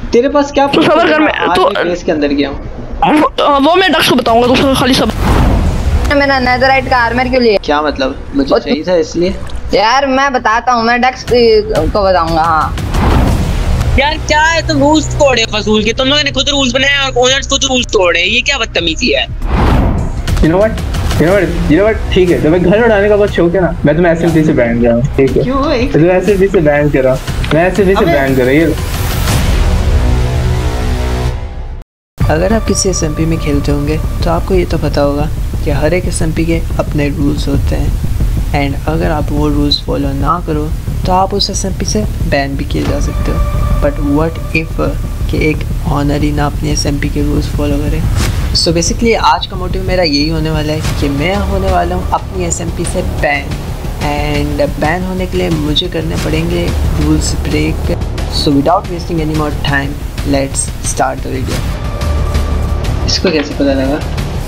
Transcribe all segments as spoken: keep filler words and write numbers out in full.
तेरे पास क्या तो सबर कर, मैं तो बेस के अंदर गया हूं। वो मैं डक्स को बताऊंगा, तो खाली सब मेरा नेदरराइट का आर्मर क्यों लिया? क्या मतलब? मुझे चाहिए था इसलिए। यार मैं बताता हूँ, मैं डक्स को बताऊंगा। हाँ यार क्या है, तुम रूल्स तोड़े फसूल के, तुम लोगों ने खुद रूल्स बनाए और ओनर्स खुद रूल्स तोड़े, ये क्या बदतमीजी है? You know what? You know what? You know what? ठीक है, तो मैं घर उड़ाने का बहुत शौक है ना, मैं तुम्हें एसएमपी से बैन कर रहा हूँ, ठीक है? क्यों? एक तो एसएमपी से बैन कर रहा हूँ, मैं एसएमपी से बैन कर रही हूँ। अगर आप किसी एसएमपी में खेलते होंगे तो आपको ये तो पता होगा कि हर एक एसएमपी के अपने रूल्स होते हैं, एंड अगर आप वो रूल्स फॉलो ना करो तो आप उस एसएमपी से बैन भी किए जा सकते हो। बट व्हाट इफ़ कि एक ऑनर ही ना अपनी एसएमपी के रूल्स फॉलो करे। सो बेसिकली आज का मोटिव मेरा यही होने वाला है कि मैं होने वाला हूँ अपनी एसएमपी से बैन, एंड बैन होने के लिए मुझे करने पड़ेंगे rules break. So without wasting any more time, let's start the video. इसको कैसे पता लगा?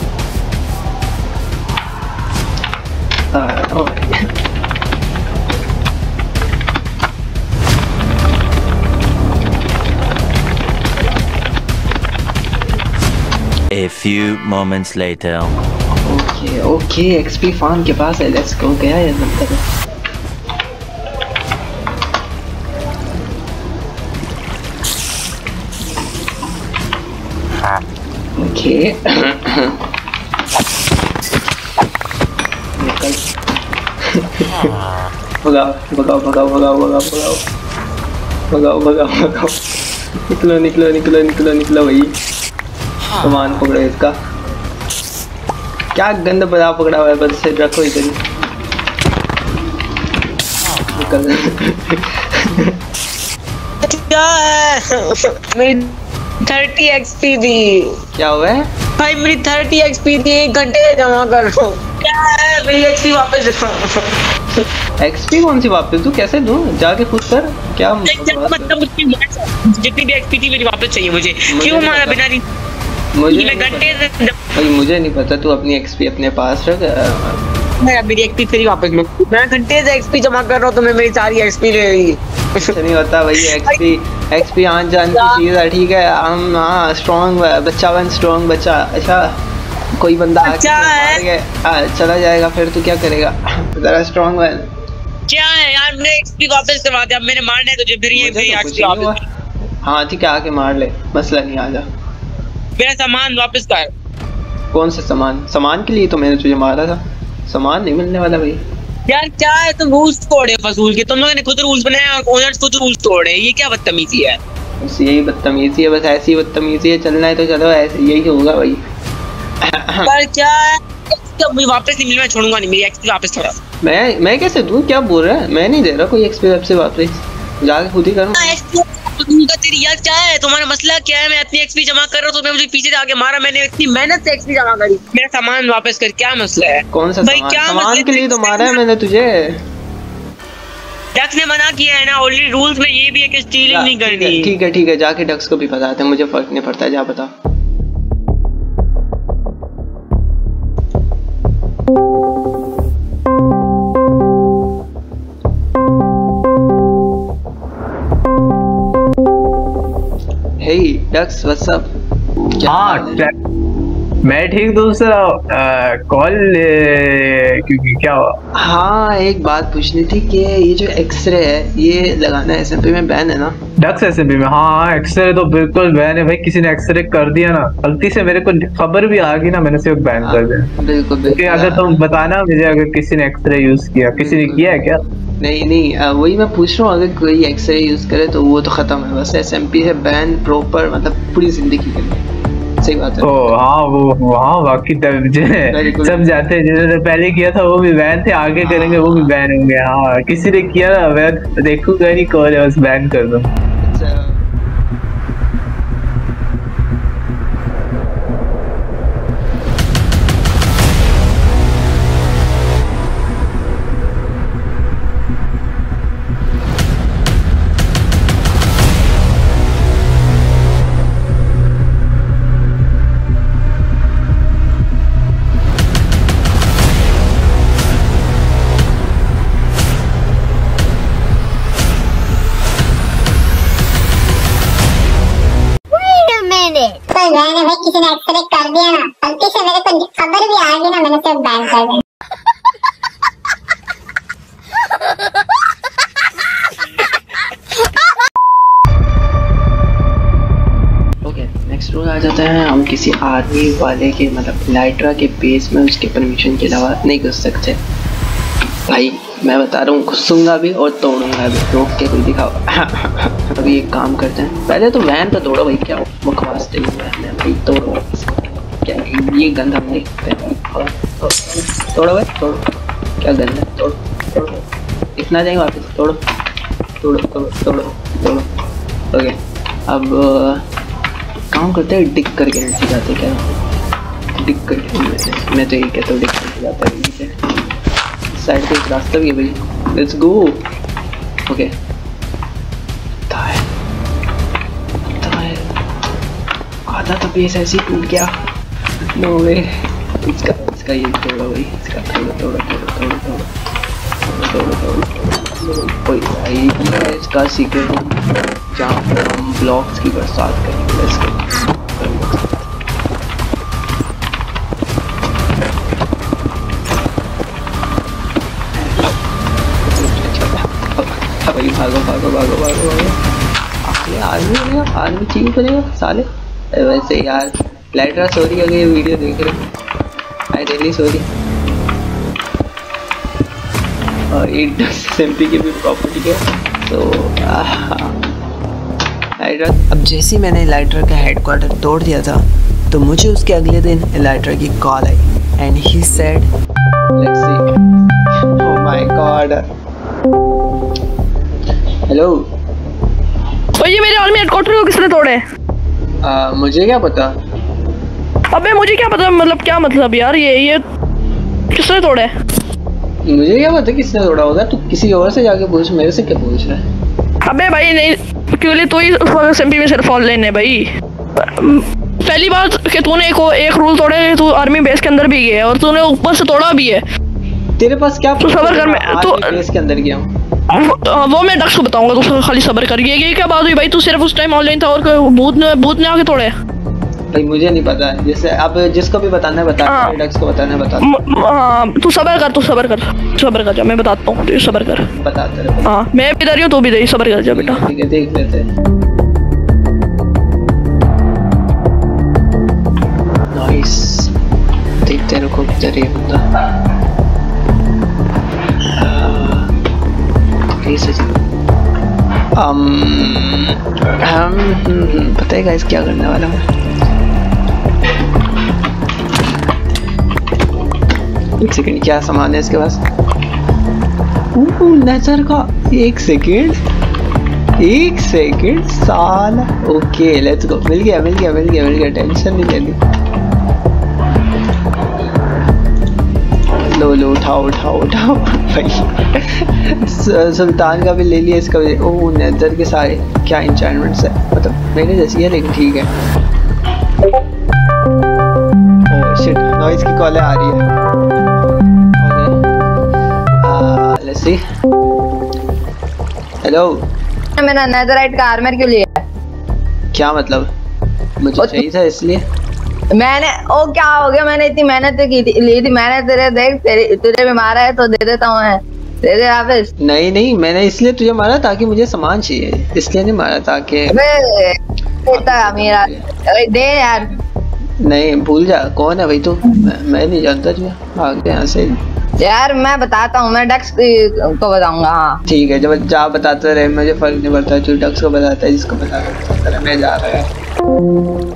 A few moments later. Okay okay, XP farm के पास है, लेट्स गो। गया है अंदर। ओके भगाओ भगाओ भगाओ भगाओ भगाओ भगाओ भगाओ भगाओ भगाओ निकलो निकलो निकलो निकलो निकलो भाई। सामान पकड़ो इसका। क्या गंद बड़ा पकड़ा हुआ है, बस से रखो इधर ही। निकल। क्या है? मेरी थर्टी एक्सपी थी। क्या हुआ है भाई? मेरी थर्टी एक्सपी थी, एक घंटे जमा कर रहा हूँ। क्या है? मेरी एक्सपी वापस दो। एक्सपी कौन सी वापस दूं? कैसे दूं? जाके खुद कर। क्या मतलब जितनी भी एक्सपी थी मेरी वापस चाहिए मुझे। क्यों मारा बिना? मुझे मैं घंटे से भाई मुझे नहीं पता, तू अपनी एक्सपी अपने पास रख। मैं मेरी एक्सपी तेरी वापस लो। मैं घंटे से एक्सपी जमा कर रहा हूँ, तो मैं मेरी सारी एक्सपी ले रही। कुछ नहीं होता भाई, एक्सपी एक्सपी आन जान की चीज है, ठीक है? हम हाँ स्ट्रॉन्ग बच्चा बन, स्ट्रॉन्ग बच्चा। अच्छा कोई बंदा अच्छा है, चला जाएगा, फिर तू क्या करेगा? जरा स्ट्रॉन्ग बन। क्या है यार? मेरे एक्सपी वापस करवा दे, अब मैंने मारना है तुझे। फिर ये मेरी एक्सपी वापस। हाँ ठीक है, आके मार ले, मसला नहीं, आ जा। मेरा सामान वापस कर। कौन सा सामान? सामान के लिए तो मैंने तुझे मारा था, सामान नहीं मिलने वाला भाई। यार क्या है, तुम रूल्स तोड़े फसूल के, तुम लोगों ने खुद रूल्स बनाए और ओनर्स खुद रूल्स तोड़े, ये क्या बदतमीजी है? बस यही बदतमीजी है, बस ऐसी बदतमीजी है। चलना है तो चलो, ऐसे यही होगा भाई। पर क्या है, वापस नहीं मिलना, मैं छोड़ूंगा नहीं, मेरी एक्सपी वापस थोड़ा। मैं मैं कैसे दूं? क्या बोल रहा है? मैं नहीं दे रहा कोई एक्सपी वेब से वापस, जाके खुद ही करूँ। तेरी यार क्या है, तुम्हारा मसला क्या है? मैं अपनी एक्सपी जमा कर रहा हूँ, तो मैं मुझे पीछे से आके मारा। मैंने इतनी मेहनत से एक्सपी जमा करी, मेरा सामान वापस कर। क्या मसला है? कौन सा भाई? क्या सामान के लिए तो मारा है मैंने तुझे। डक्स ने मना किया है ना ऑलरेडी, रूल्स में ये भी है कि स्टीलिंग नहीं करनी। ठीक है ठीक है, जाके डक्स को भी बताते हैं, मुझे फर्क नहीं पड़ता, जा बता। Hey Dux, what's up? हाँ मैं ठीक, दूसरा कॉल क्योंकि क्या हुआ? हाँ एक बात पूछनी थी कि ये जो एक्सरे है ये लगाना है एसएमपी में बैन है ना? डक्स एसएमपी में? हाँ एक्सरे तो बिल्कुल बैन है भाई। किसी ने एक्सरे कर दिया ना, गलती से मेरे को खबर भी आ गई ना, मैंने सिर्फ बैन कर दिया। बिल्कुल बिल्कुल। अगर तुम बताना मुझे, अगर किसी ने एक्सरे यूज किया, किसी ने किया है क्या? नहीं नहीं, आ, वही मैं पूछ रहा हूँ, अगर कोई एक्सरे यूज करे तो वो तो खत्म है, बस एसएमपी है बैन प्रॉपर, मतलब पूरी जिंदगी के लिए। सही बात है। ओ हाँ वो हाँ बाकी सब जाते हैं, जिन्होंने पहले किया था वो भी बैन थे, आगे करेंगे वो भी बैन होंगे। हाँ किसी ने किया ना, मैं देखूंगा नहीं कौन है, बस बैन कर दो। मैंने भाई किसी ने एक्सरे कर दिया ना, गलती से मेरे को खबर भी आ गई ना, मैंने सिर्फ बैन कर दिया। ओके नेक्स्ट रोज आ जाता है। हम किसी आर्मी वाले के मतलब इलाइट्रा के बेस में उसके परमिशन के अलावा नहीं घुस सकते भाई। मैं बता रहा हूँ घुसूंगा भी और तोड़ूंगा भी, रोक के कोई दिखाओ। अभी एक काम करते हैं, पहले तो वैन पे तोड़ो भाई, क्या बकवास दे भाई, तोड़ो क्या ये गंद हम देखते हैं। तोड़ो भाई तोड़ो, क्या गंद है, तोड़ो तोड़ो, इतना जाएंगे वापस, तोड़ो तोड़ो तोड़ो तोड़ो तोड़ो। ओके अब काम करते हैं, डिग करके नीचे जाते क्या, डिग करके, मैं तो यही कहता हूँ डिग करके जाता है नीचे। साइड पे एक रास्ता भी है भाई, लेट्स गो। ओके आधा तो बेस ऐसे ही टूट गया, नो वे। इसका इसका ये तोड़ा भाई, इसका तोड़ा तोड़ा तोड़ा तोड़ा तोड़ा तोड़ा तोड़ा कोई भाई इसका सीक्रेट जहाँ पर हम ब्लॉक्स की बरसात करेंगे। Let's go. भाई भागो भागो भागो भागो भागो, आर्मी आर्मी चीज करेगा साले। वैसे यार लाइट्रा सॉरी अगर ये वीडियो देख रहे, आई रियली सॉरी। और ये एसएमपी की भी प्रॉपर्टी है तो लाइट्रा। अब जैसे ही मैंने लाइट्रा का हेडक्वार्टर तोड़ दिया था तो मुझे उसके अगले दिन लाइट्रा की कॉल आई and he said let's see. Oh my god, hello ये मेरे आर्मी हेडक्वार्टर को किसने तोड़े? आ, मुझे क्या पता। अबे मुझे क्या पता, मतलब क्या मतलब यार, ये ये किसने तोड़े? मुझे क्या पता किसने तोड़ा होगा, तू किसी और से जाके पूछ, मेरे से क्या पूछ रहा है। अबे भाई नहीं, क्योंकि तू ही उस वक्त एसएमपी में सिर्फ ऑनलाइन है भाई। पहली बात कि तूने एक एक रूल तोड़े, तू आर्मी बेस के अंदर भी गया और तूने ऊपर से तोड़ा भी है। तेरे पास क्या तू सबर कर, मैं तो बेस के अंदर गया हूँ वो मैं डक्स को बताऊंगा, तू खाली सबर कर। ये क्या बात हुई भाई, तू सिर्फ उस टाइम ऑनलाइन था और भूत ने भूत ने आके तोड़े भाई? मुझे नहीं पता, जैसे आप जिसको भी बताना है बता, डक्स को बताना है बता। हाँ तू सबर कर, तू सबर कर, सबर कर जा, मैं बताता हूँ, तू सबर कर। बताते रहो। हाँ मैं भी इधर ही हूँ, तू भी इधर, सबर कर जा बेटा। ठीक है देख लेते हैं। नाइस, देखते रहो किधर ये बंदा। um, हम पता है गाइस क्या करने वाला हूँ। एक सेकंड, क्या सामान है इसके पास? नजर का एक सेकंड, एक सेकंड साला। ओके लेट्स गो, मिल गया मिल गया मिल गया मिल गया, टेंशन नहीं लेनी। लो लो उठाओ उठाओ उठाओ भाई। सुल्तान का भी ले लिया, इसका भी। ओह नेदर के सारे क्या इंचार्टमेंट्स है, मतलब मेरे जैसी है लेकिन ठीक है। ओह शिट, नॉइज की कॉलें आ रही है। Okay let's see. हेलो, मेरा नेदरराइट का आर्मर क्यों लिया? क्या मतलब? मुझे चाहिए था इसलिए। मैंने ओ क्या हो गया, मैंने इतनी मेहनत की थी, ली थी मैंने तेरे, देख तेरे तुझे भी मारा है तो दे देता हूँ मैं, दे दे वापस। नहीं नहीं, मैंने इसलिए तुझे मारा ताकि मुझे सामान चाहिए, इसलिए नहीं मारा ताकि मेरा दे यार। नहीं भूल जा, कौन है भाई तू? मैं, मैं नहीं जानता तुझे, भाग यहाँ से यार। मैं बताता हूँ, मैं डक्स को बताऊंगा। हाँ ठीक है, जब जा बताते रहे, मुझे फर्क नहीं पड़ता, जो डक्स को बताता है जिसको बताता है। मैं जा रहा है।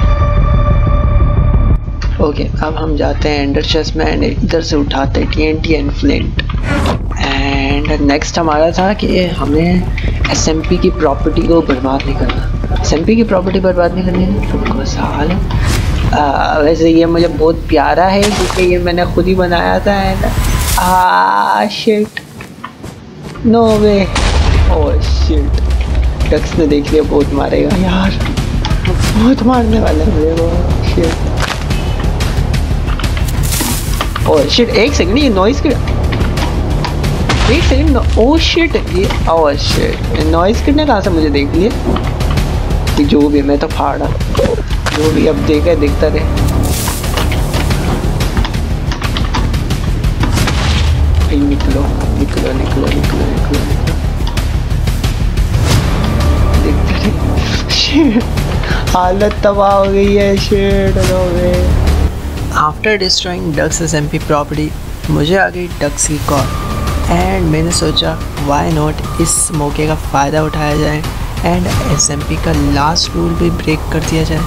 ओके okay, अब हम जाते हैं एंडर चेस्ट में एंड इधर से उठाते हैं TNT and flint. And next हमारा था कि हमें एसएमपी की प्रॉपर्टी को बर्बाद नहीं करना। एसएमपी की प्रॉपर्टी बर्बाद नहीं करनी है तो साल है। वैसे ये मुझे बहुत प्यारा है क्योंकि ये मैंने खुद ही बनाया था। And ah shit, no way, oh shit, ducks ने देख लिया, बहुत मारेगा यार, बहुत मारने वाला है मुझे वो। शिट, ओह शिट, एक सेकंड, ये नॉइस के एक सेकंड, ओह शिट, ये ओह शिट, नॉइस कितने कहाँ से मुझे देख लिया कि जो भी मैं तो फाड़ा। जो भी अब देखा दिखता रहे। भाई निकलो निकलो निकलो निकलो निकलो देखते रहे। हालत तबाह हो गई है। Shit no way. After destroying ducks SMP property मुझे आ गई डक्स की कॉल एंड मैंने सोचा वाई नॉट इस मौके का फ़ायदा उठाया जाए एंड एसएमपी का लास्ट रूल भी ब्रेक कर दिया जाए।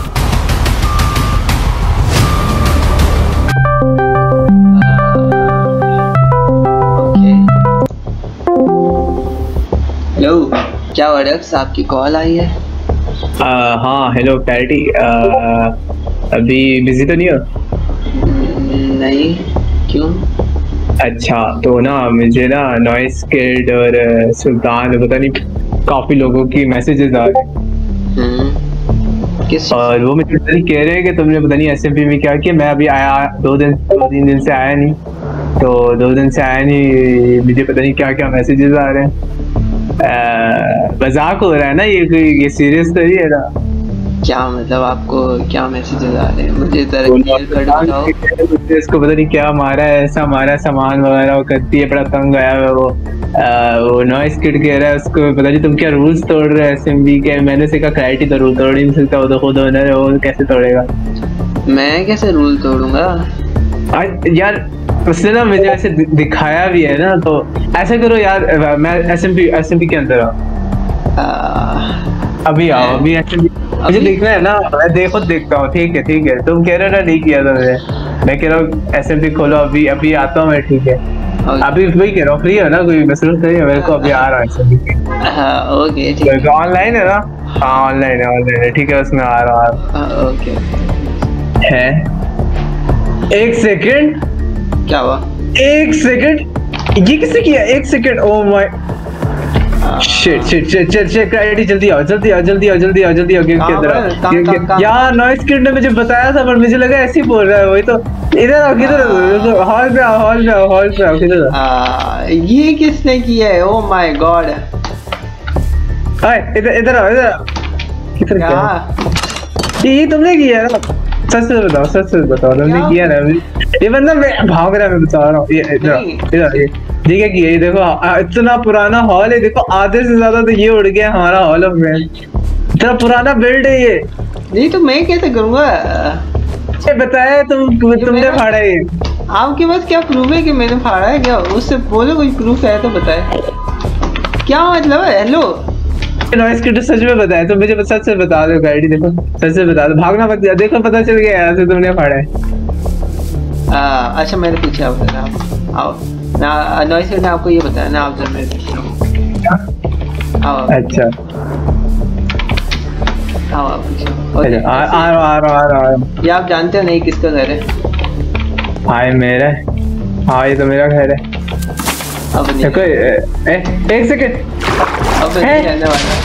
हेलो, क्या हुआ डक्स, आपकी कॉल आई है? आ, हाँ हेलो पैटी, अभी बिजी तो नहीं हो? नहीं, क्यों? अच्छा, तो ना मुझे ना नॉइस किड और सुल्तान पता नहीं काफी लोगों की मैसेजेस आ रहे हैं किस और वो मुझे पता नहीं कह रहे हैं कि तुमने पता नहीं एसएमपी में क्या किया। मैं अभी आया दो दिन दो तीन दिन से आया नहीं, तो दो दिन से आया नहीं, मुझे पता नहीं क्या क्या मैसेजेस आ रहे हैं। मजाक हो रहा है ना, ये ये सीरियस तो नहीं है ना? क्या मतलब आपको क्या मैसेजेस आ रहे हैं? मुझे जरा इसको पता नहीं क्या मारा है, ऐसा मारा सामान वगैरह वो करती है, बड़ा तंग आया है वो। आ, वो नॉइस किड कह रहा है उसको पता नहीं तुम क्या रूल्स तोड़ रहे हो एसएमबी के। मैंने से कहा क्लैरिटी तो रूल तोड़ ही नहीं सकता, वो तो खुद ओनर है, वो कैसे तोड़ेगा? मैं कैसे रूल तोड़ूंगा यार? उसने ना मुझे ऐसे दिखाया भी है ना, तो ऐसा करो यार, मैं एसएमपी एसएमपी के अंदर आओ, अभी आओ, अभी एसएमपी मुझे देखना है ना, मैं देखो देखता हूँ। ठीक है ठीक है, तुम कह रहे हो ना नहीं किया था मैंने, मैं कह रहा हूँ एसएमपी खोलो, अभी अभी आता हूँ मैं। ठीक है अभी वही कह रहा हूँ, फ्री है ना, कोई मसरूफ नहीं है मेरे को, अभी आ रहा है एसएमपी। ओके ठीक है, ऑनलाइन है ना? हाँ ऑनलाइन है, ऑनलाइन है, ठीक है उसमें आ रहा है। ओके है एक सेकंड, क्या हुआ? एक सेकंड, ये किसने किया? एक second, oh my shit shit shit shit shit Clarity, जल्दी आओ जल्दी आओ जल्दी आओ जल्दी आओ जल्दी आओ गेम के अंदर। यार नॉइस किड ने मुझे बताया था पर मुझे लगा ऐसे ही बोल रहा है, वही तो। इधर आओ, किधर हॉल पे आओ, हॉल पे आओ, हॉल पे आओ, किधर आओ? ये किसने किया है? ओ माय गॉड, हाय इधर इधर आओ, इधर आओ, किधर क्या? ये तुमने किया है ना? सच से बताओ, सच से बताओ, तुमने किया ना? ये बंदा मैं भाग रहा है, मैं बता रहा हूँ। ये इधर इधर ये ठीक है किया, ये देखो इतना पुराना हॉल है, देखो आधे से ज्यादा तो ये उड़ गया हमारा हॉल ऑफ मैन। इतना पुराना बिल्ड है ये। नहीं तो मैं कैसे करूँगा? ये बताया तुम तुमने फाड़ा है ये। आपके पास क्या प्रूफ है कि मैंने फाड़ा है? क्या उससे बोलो, कोई प्रूफ है तो बताए। क्या मतलब है? हेलो नॉइस किड सच में बताया तो मुझे सच से बता दो गाड़ी, देखो सच से बता दो, भागना मत, देखो पता चल गया यहाँ से तुमने फाड़ा है। आ, अच्छा मैंने पूछा आप आओ ना, नॉइस किड ने आपको ये बताया ना, आप जब मेरे आओ। अच्छा आओ आप पूछो। आ आ रहा आ रहा आ रहा। ये आप जानते हो नहीं किसका घर है? हाँ ये मेरा है। हाँ ये तो मेरा घर है। अब नहीं कोई ए, एक सेकंड, अब नहीं रहने वाला।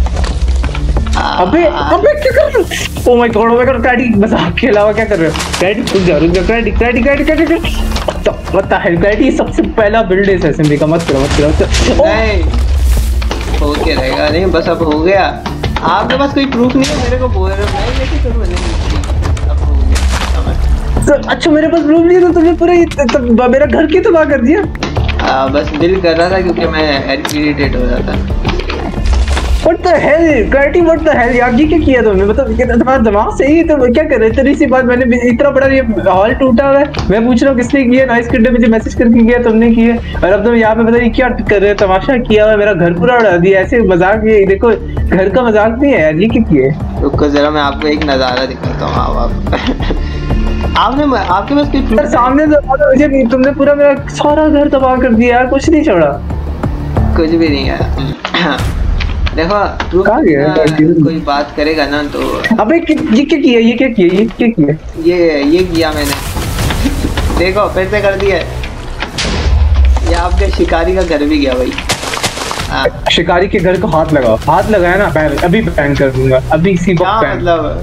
अबे अबे क्या कर रहे हो? Oh my god, oh my god, Clarity मजाक के अलावा क्या कर रहे हो? क्लैरिटी रुक जा रुक जा, क्लैरिटी क्लैरिटी क्लैरिटी क्लैरिटी तो पता है क्लैरिटी सबसे पहला बिल्ड है एसएमबी का, मत करो मत करो। नहीं हो के रहेगा, नहीं बस अब हो गया। आपके पास कोई प्रूफ नहीं है, मेरे को बोल रहे हो, मैं कैसे करूं? अब हो गया। अच्छा मेरे पास प्रूफ नहीं है तो तुमने पूरा मेरा घर क्यों तबाह कर दिया? आ, बस दिल कर रहा था क्योंकि मैं इरिटेट हो रहा था। What the hell? Clarity what the hell? यार ये क्या किया तुमने? मतलब तुम्हारा दिमाग सही है? तुम क्या कर रहे? इतनी सी बात, मैंने इतना बड़ा ये हॉल टूटा हुआ है, मैं पूछ रहा हूँ किसने किया? नॉइस किड ने मुझे मैसेज करके किया, तुमने किया, और अब तुम यहाँ पे पता नहीं क्या कर रहे हो, तमाशा किया हुआ, मेरा घर पूरा उड़ा दिया। ऐसे मजाक, ये देखो घर का मजाक नहीं है यार, ये क्या किया? रुको जरा मैं आपको एक नजारा दिखाता हूँ। आप आपने आपके पास कोई सामने मुझे तुमने पूरा मेरा सारा घर तबाह कर दिया यार, कुछ नहीं छोड़ा। कुछ भी नहीं है। देखो कोई बात करेगा ना तो। अबे ये क्या किया? ये क्या किया? ये क्या किया? ये ये किया मैंने, देखो फिर से कर दिया। ये आपके शिकारी का घर भी गया भाई। आ, शिकारी के घर को हाथ लगाओ, हाथ लगाया ना मैं अभी बैन कर दूंगा, अभी इसी वक्त बैन। मतलब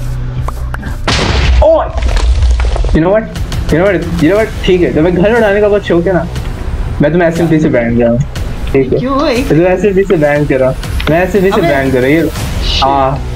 oh you know what you know what you know what ठीक है, तो मैं घर उड़ाने का बहुत शौक है ना, मैं तो एसएमपी से बैन कर रहा हूँ। ठीक है, तो एसएमपी से बैन कर रहा हूँ, मैं एसएमपी से बैन कर रहा हूँ। हाँ